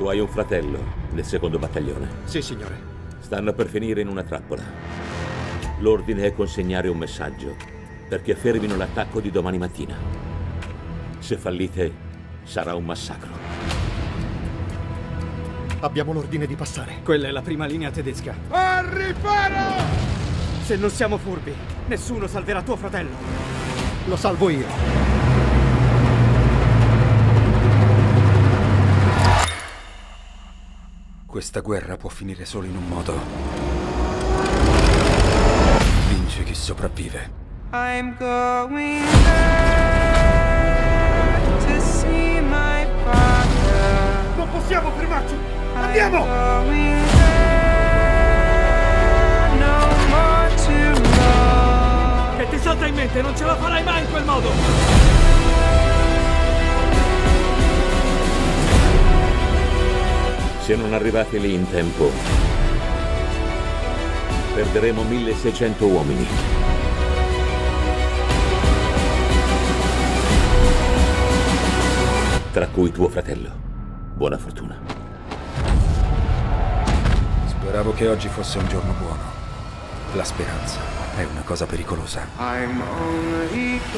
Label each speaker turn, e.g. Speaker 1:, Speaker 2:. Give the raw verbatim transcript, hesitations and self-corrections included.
Speaker 1: Tu hai un fratello nel secondo battaglione.
Speaker 2: Sì, signore.
Speaker 1: Stanno per finire in una trappola. L'ordine è consegnare un messaggio perché fermino l'attacco di domani mattina. Se fallite, sarà un massacro.
Speaker 2: Abbiamo l'ordine di passare.
Speaker 3: Quella è la prima linea tedesca.
Speaker 4: Al riparo!
Speaker 3: Se non siamo furbi, nessuno salverà tuo fratello.
Speaker 2: Lo salvo io.
Speaker 5: Questa guerra può finire solo in un modo. Vince chi sopravvive.
Speaker 6: I'm going there to see my father.
Speaker 4: Non possiamo fermarci! Andiamo!
Speaker 6: I'm going there, no more to love.
Speaker 3: Che ti salta in mente? Non ce la farai mai in quel modo!
Speaker 1: Se non arrivate lì in tempo, perderemo milleseicento uomini. Tra cui tuo fratello. Buona fortuna.
Speaker 5: Speravo che oggi fosse un giorno buono. La speranza è una cosa pericolosa.
Speaker 6: I'm only